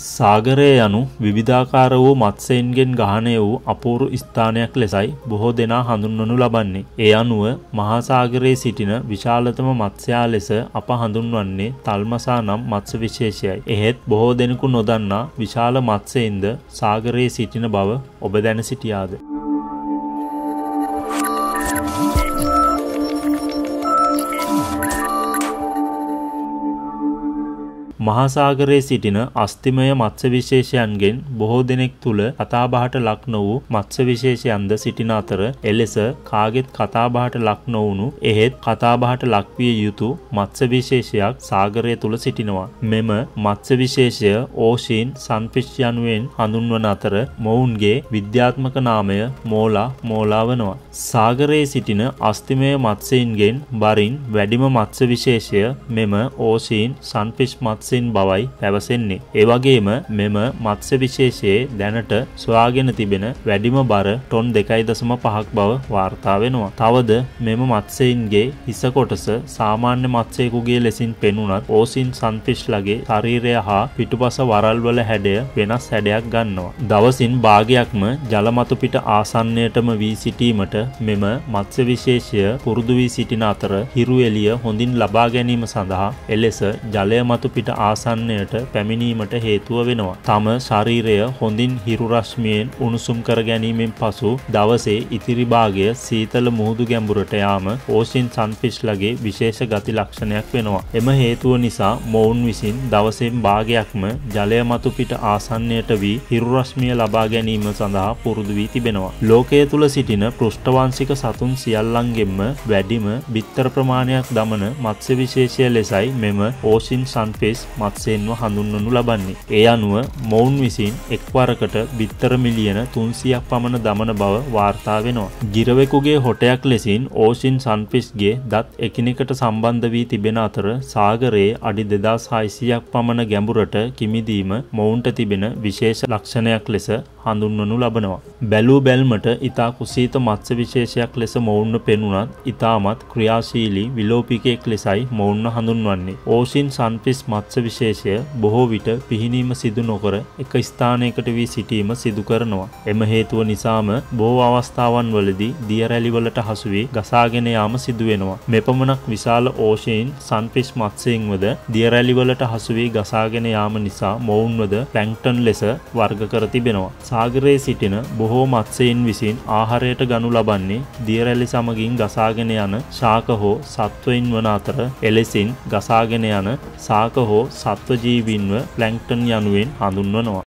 සාගරය යනු විවිධාකාර වූ මත්ස්‍යයන්ගෙන් ගහණය වූ අපූර්ව ස්ථානයක් ලෙසයි බොහෝ දෙනා හඳුන්වනු ලබන්නේ. ඒ අනුව මහා සාගරයේ සිටින විශාලතම මත්ස්‍යයා ලෙස අප හඳුන්වන්නේ තල්මසා නම් මත්ස්‍ය විශේෂයයි. එහෙත් බොහෝ දෙනෙකු නොදන්නා විශාල මත්ස්‍යයින්ද සාගරයේ සිටින බව ඔබ දැන සිටියාද? මහා සාගරයේ සිටින අස්තිමය මත්ස්‍ය විශේෂයන්ගෙන් බොහෝ දෙනෙක් තුල කතාබහට ලක් නොවූ මත්ස්‍ය විශේෂයන්ද සිටින අතර එලෙස කාගෙත් කතාබහට ලක් නොවුණු එහෙත් කතාබහට ලක්විය යුතු මත්ස්‍ය විශේෂයක් සාගරය තුල සිටිනවා. මෙම මත්ස්‍ය විශේෂය ඕෂීන් සන්ෆිෂ් යනුවෙන් හඳුන්වන අතර මොවුන්ගේ විද්‍යාත්මක නාමය මෝලා වනවා. සාගරයේ සිටින අස්තිමය මත්ස්‍යයින්ගෙන් බරින් වැඩිම මත්ස්‍ය විශේෂය මෙම ඕෂීන් සන්ෆිෂ් මත්ස්‍ය බවයි පැවසෙන්නේ. ඒ වගේම මෙම මත්ස්‍ය විශේෂයේ දැනට සොයාගෙන තිබෙන වැඩිම බර ටොන් 2.5ක් බව වාර්තා වෙනවා. තවද මෙම මත්ස්‍යයින්ගේ හිස කොටස සාමාන්‍ය මත්ස්‍යයෙකුගේ ලෙසින් පෙනුනත් ඕෂීන් සන්ෆිෂ්ලගේ ශරීරය හා පිටුපස වරල්වල හැඩය වෙනස් හැඩයක් ගන්නවා. දවසින් භාගයක්ම ජල මතු පිට ආසන්නයටම වී සිටීමට මෙම මත්ස්‍ය විශේෂය පුරුදු වී සිටින අතර හිරු එළිය හොඳින් ලබා ගැනීම සඳහා එලෙස ජලය මතු පිට ආසන්නයට පැමිණීමට හේතුව වෙනවා. තම ශරීරය හොඳින් හිරු රශ්මියෙන් උණුසුම් කර ගැනීමෙන් පසු දවසේ ඉතිරි භාගය සීතල මුහුදු ගැඹුරට යාම ඕෂීන් සන්ෆිෂ්ලගේ විශේෂ ගති ලක්ෂණයක් වෙනවා. එම හේතුව නිසා මොවුන් විසින් දවසෙන් භාගයක්ම ජලය මතු පිට ආසන්නයට වී හිරු රශ්මිය ලබා ගැනීම සඳහා පුරුදු වී තිබෙනවා. ලෝකයේ තුල සිටින පෘෂ්ඨවංශික සතුන් සියල්ලන්ගෙන්ම වැඩිම බිත්තර ප්‍රමාණයක් දමන මත්ස්‍ය විශේෂය ලෙසයි මෙම ඕෂීන් සන්ෆිෂ් මත්ස්‍යයෙන්ව හඳුන්වනු ලබන්නේ. ඒ අනුව මොවුන් විසින් එක්වරකට බිත්තර මිලියන 300ක් පමණ දමන බව වාර්තා වෙනවා. ගිරවෙකුගේ හොටයක් ලෙසින් ඕෂීන් සන්ෆිෂ්ගේ දත් එකිනෙකට සම්බන්ධ වී තිබෙන අතර සාගරයේ අඩි 2600ක් පමණ ගැඹුරට කිමිදීම මොවුන්ට තිබෙන විශේෂ ලක්ෂණයක් ලෙස හඳුන්වනු ලබනවා. බැලූ බැල්මට ඉතා කුසීත මත්ස්‍ය විශේෂයක් ලෙස මොවුන්ව පෙනුනත් ඉතාමත් ක්‍රියාශීලී විලෝපිකයෙක් ලෙසයි මොවුන්ව හඳුන්වන්නේ. ඕෂීන් සන්ෆිෂ් මත්ස්‍ය විශේෂය බොහෝ විට පිහිනීම සිදු නොකර එක ස්ථානයකට වී සිටීම සිදු කරනවා. එම හේතුව නිසාම බොහෝ අවස්ථාවන් වලදී දිය රැලි වලට හසු වී ගසාගෙන යාම සිදු වෙනවා. මෙපමණක් විශාල ඕෂීන් සන්ෆිෂ් මත්ස්‍යයින්වද දිය රැලි වලට හසු වී ගසාගෙන යාම නිසා මොවුන්වද ප්ලැන්ක්ටන් ලෙස වර්ග කර තිබෙනවා. සාගරයේ සිටින බොහෝ මත්ස්‍යයින් විසින් ආහාරයට ගනු ලබන්නේ දිය රැලි සමගින් ගසාගෙන යන ශාක හෝ සත්වයින් වන අතර එලෙසින් ගසාගෙන යන ශාක හෝ සත්ව ජීවීන්ව ප්ලැන්ක්ටන් යනුවෙන් හඳුන්වනවා.